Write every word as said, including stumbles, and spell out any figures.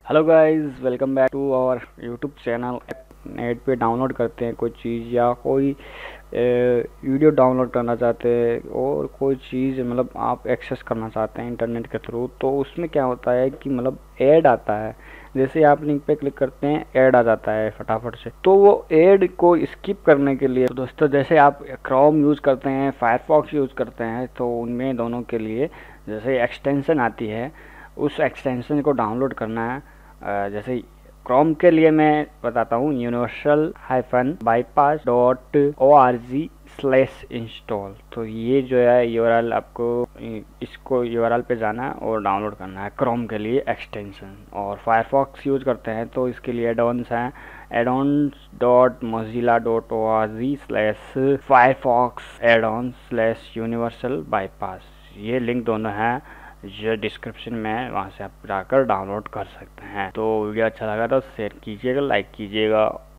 Hello guys, welcome back to our YouTube channel. Net पे download करते हैं कोई चीज़ या कोई वीडियो डाउनलोड करना चाहते हैं और कोई चीज़ मतलब आप एक्सेस करना चाहते हैं इंटरनेट के थ्रू, तो उसमें क्या होता है कि मतलब ऐड आता है। जैसे आप लिंक पे क्लिक करते हैं, ऐड आ जाता है फटाफट से। तो वो ऐड को स्किप करने के लिए तो दोस्तों, जैसे आप क्रोम यूज़ करते हैं, फायरफॉक्स यूज़ करते हैं, तो उनमें दोनों के लिए जैसे एक्सटेंशन आती है, उस एक्सटेंशन को डाउनलोड करना है। अ, जैसे क्रोम के लिए मैं बताता हूँ, universal hyphen bypass dot O R G slash install. तो ये जो है यूआरएल, आपको इसको यूआरएल पे जाना है और डाउनलोड करना है क्रोम के लिए एक्सटेंशन। और फायरफॉक्स यूज़ करते हैं तो इसके लिए एडॉन्स हैं, addons dot Mozilla dot O R G slash Firefox addon slash universal bypass. ये लिंक दोनों हैं जो डिस्क्रिप्शन में, वहाँ से आप जाकर डाउनलोड कर सकते हैं। तो वीडियो अच्छा लगा तो शेयर कीजिएगा, लाइक कीजिएगा।